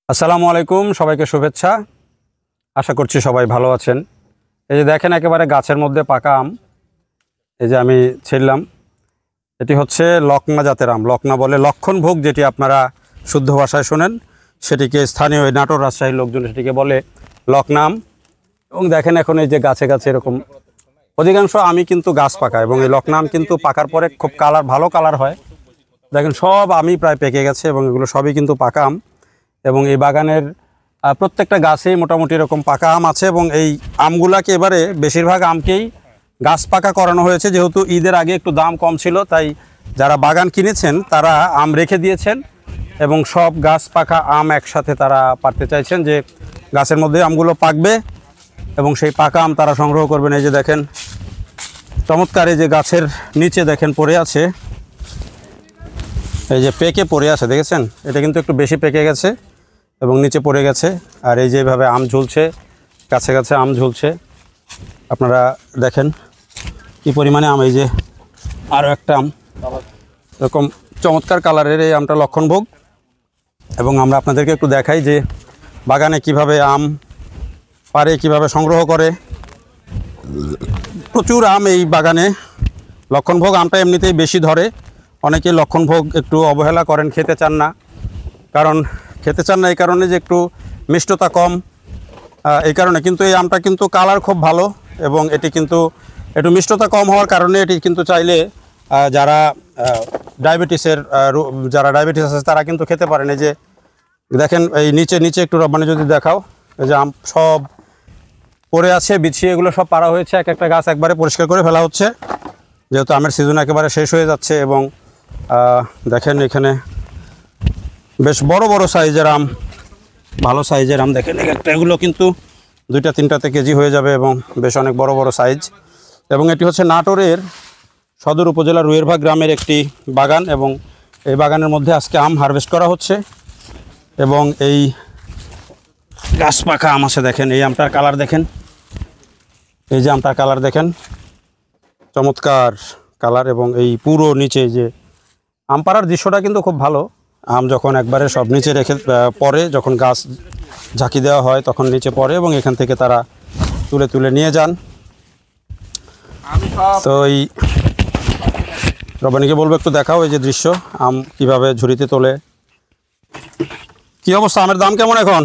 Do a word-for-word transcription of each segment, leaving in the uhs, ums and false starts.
আসসালামু আলাইকুম, সবাইকে শুভেচ্ছা। আশা করছি সবাই ভালো আছেন। এই যে দেখেন একেবারে গাছের মধ্যে পাকা আম, এই যে আমি ছিললাম, এটি হচ্ছে লকনা জাতের আম। লকনা বলে লক্ষণ ভোগ, যেটি আপনারা শুদ্ধ ভাষায় শোনেন, সেটিকে স্থানীয় নাটোর রাজশাহীর লোকজন সেটিকে বলে লকনা আম। এবং দেখেন এখন এই যে গাছে গাছে এরকম অধিকাংশ আমি কিন্তু গাছ পাকা, এবং এই লকনা আম কিন্তু পাকার পরে খুব কালার, ভালো কালার হয়। দেখেন সব আমি প্রায় পেকে গেছে এবং এগুলো সবই কিন্তু পাকা আম। এবং এই বাগানের প্রত্যেকটা গাছেই মোটামুটি এরকম পাকা আম আছে, এবং এই আমগুলাকে এবারে বেশিরভাগ আমকেই গাছ পাকা করানো হয়েছে। যেহেতু ঈদের আগে একটু দাম কম ছিল, তাই যারা বাগান কিনেছেন তারা আম রেখে দিয়েছেন এবং সব গাছ পাকা আম একসাথে তারা পারতে চাইছেন, যে গাছের মধ্যে আমগুলো পাকবে এবং সেই পাকা আম তারা সংগ্রহ করবেন। এই যে দেখেন চমৎকার, এই যে গাছের নিচে দেখেন পড়ে আছে, এই যে পেকে পড়ে আছে, দেখেছেন? এটা কিন্তু একটু বেশি পেকে গেছে এবং নিচে পড়ে গেছে। আর এই যেভাবে আম ঝুলছে, কাছে কাছে আম ঝুলছে, আপনারা দেখেন কি পরিমাণে আম। এই যে আরও একটা আম, এরকম চমৎকার কালারের এই আমটা লক্ষণ ভোগ। এবং আমরা আপনাদেরকে একটু দেখাই যে বাগানে কিভাবে আম পারে, কিভাবে সংগ্রহ করে। প্রচুর আম এই বাগানে। লক্ষণ ভোগ আমটা এমনিতেই বেশি ধরে, অনেকে লক্ষণ ভোগ একটু অবহেলা করেন, খেতে চান না। কারণ খেতে চান না এই কারণে যে একটু মিষ্টতা কম, এই কারণে। কিন্তু এই আমটা কিন্তু কালার খুব ভালো, এবং এটি কিন্তু একটু মিষ্টতা কম হওয়ার কারণে এটি কিন্তু চাইলে যারা ডায়াবেটিসের যারা ডায়াবেটিস আছে তারা কিন্তু খেতে পারেন। এই যে দেখেন এই নিচে নিচে একটু মানে যদি দেখাও, এই যে আম সব পড়ে আছে, বিছিয়ে এগুলো সব পাড়া হয়েছে। এক একটা গাছ একবারে পরিষ্কার করে ফেলা হচ্ছে, যেহেতু আমের সিজন একেবারে শেষ হয়ে যাচ্ছে। এবং দেখেন এখানে বেশ বড় বড় সাইজের আম, ভালো সাইজের আম। দেখেন একটা, এগুলো কিন্তু দুইটা তিনটাতে কেজি হয়ে যাবে এবং বেশ অনেক বড় বড় সাইজ। এবং এটি হচ্ছে নাটোরের সদর উপজেলার রুয়েরভাগ গ্রামের একটি বাগান, এবং এই বাগানের মধ্যে আজকে আম হারভেস্ট করা হচ্ছে। এবং এই গাছ পাকা আম আছে, দেখেন এই আমটার কালার দেখেন, এই যে আমটার কালার দেখেন, চমৎকার কালার। এবং এই পুরো নিচে যে আম পাড়ার দৃশ্যটা কিন্তু খুব ভালো। আম যখন একবারে সব নিচে রেখে পরে, যখন গাছ ঝাঁকি দেওয়া হয় তখন নিচে পড়ে এবং এখান থেকে তারা তুলে তুলে নিয়ে যান। তো এই রবানীকে বলবো একটু দেখাও এই যে দৃশ্য, আম কিভাবে ঝুড়িতে তোলে। কি অবস্থা, আমের দাম কেমন এখন?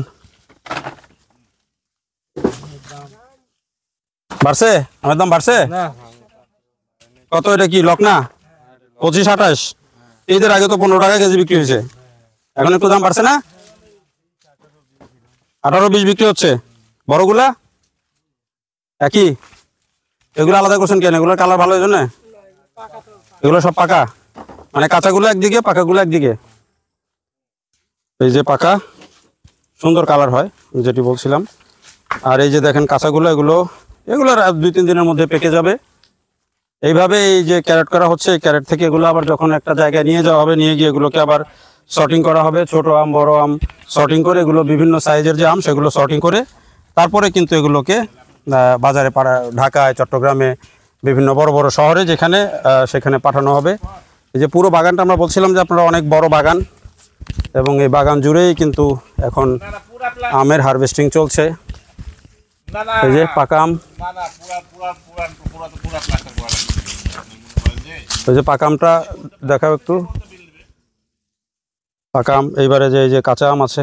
বাড়ছে? আমের দাম বাড়ছে কত? এটা কি লকনা? পঁচিশ আঠাশ? ঈদের আগে তো পনেরো টাকা কেজি বিক্রি হয়েছে, এখন একটু দাম বাড়ছে না? আঠারো বিশ বিক্রি হচ্ছে। বড়গুলা একই? এগুলো আলাদা করছেন কেন? এগুলোর কালার ভালো, এই জন্য? এগুলো সব পাকা, মানে কাঁচাগুলো একদিকে, পাকাগুলো একদিকে। এই যে পাকা সুন্দর কালার হয় যেটি বলছিলাম। আর এই যে দেখেন কাঁচাগুলো, এগুলো এগুলো দুই তিন দিনের মধ্যে পেকে যাবে। এইভাবে এই যে ক্যারেট করা হচ্ছে, এই ক্যারেট থেকে এগুলো আবার যখন একটা জায়গায় নিয়ে যাওয়া হবে, নিয়ে গিয়ে এগুলোকে আবার সর্টিং করা হবে। ছোট আম, বড় আম সর্টিং করে, এগুলো বিভিন্ন সাইজের যে আম সেগুলো সর্টিং করে তারপরে কিন্তু এগুলোকে বাজারে পাড়া, ঢাকায়, চট্টগ্রামে, বিভিন্ন বড় বড় শহরে যেখানে সেখানে পাঠানো হবে। এই যে পুরো বাগানটা আমরা বলছিলাম যে আপনারা অনেক বড় বাগান, এবং এই বাগান জুড়েই কিন্তু এখন আমের হারভেস্টিং চলছে। এই যে পাকা আম, এই যে পাকা আমটা দেখাও একটু। পাকা আম, এইবারে যে এই যে কাঁচা আম আছে,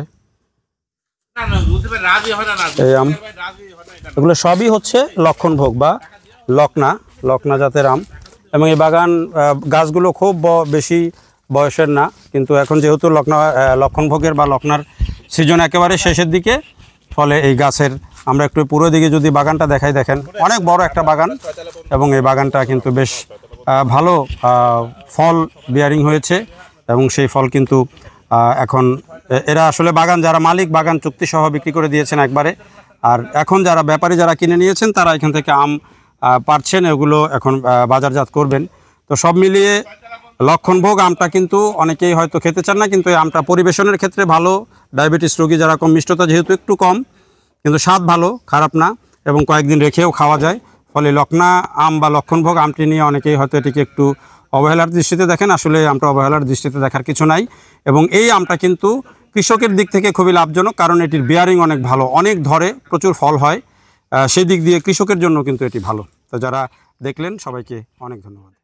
এই আম, এগুলো সবই হচ্ছে লক্ষণ ভোগ বা লকনা, লকনা জাতের আম। এবং এই বাগান গাছগুলো খুব বেশি বয়সের না, কিন্তু এখন যেহেতু লকনা লক্ষণ ভোগের বা লকনার সিজন একেবারে শেষের দিকে, ফলে এই গাছের আমরা একটু পুরো দিকে যদি বাগানটা দেখাই, দেখেন অনেক বড় একটা বাগান, এবং এই বাগানটা কিন্তু বেশ ভালো ফল বিয়ারিং হয়েছে। এবং সেই ফল কিন্তু এখন এরা আসলে বাগান যারা মালিক, বাগান চুক্তি সহ বিক্রি করে দিয়েছেন একবারে। আর এখন যারা ব্যাপারী যারা কিনে নিয়েছেন তারা এখান থেকে আম পারছেন, এগুলো এখন বাজারজাত করবেন। তো সব মিলিয়ে লক্ষণ ভোগ আমটা কিন্তু অনেকেই হয়তো খেতে চান না, কিন্তু এই আমটা পরিবেশনের ক্ষেত্রে ভালো। ডায়াবেটিস রোগী যারা, কম মিষ্টতা যেহেতু একটু কম, কিন্তু স্বাদ ভালো, খারাপ না, এবং কয়েকদিন রেখেও খাওয়া যায়। ফলে লকনা আম বা লক্ষণ ভোগ আমটি নিয়ে অনেকেই হয়তো এটিকে একটু অবহেলার দৃষ্টিতে দেখেন। আসলে আমটা অবহেলার দৃষ্টিতে দেখার কিছু নাই, এবং এই আমটা কিন্তু কৃষকের দিক থেকে খুবই লাভজনক, কারণ এটির বেয়ারিং অনেক ভালো, অনেক ধরে, প্রচুর ফল হয়। সেই দিক দিয়ে কৃষকের জন্য কিন্তু এটি ভালো। তো যারা দেখলেন সবাইকে অনেক ধন্যবাদ।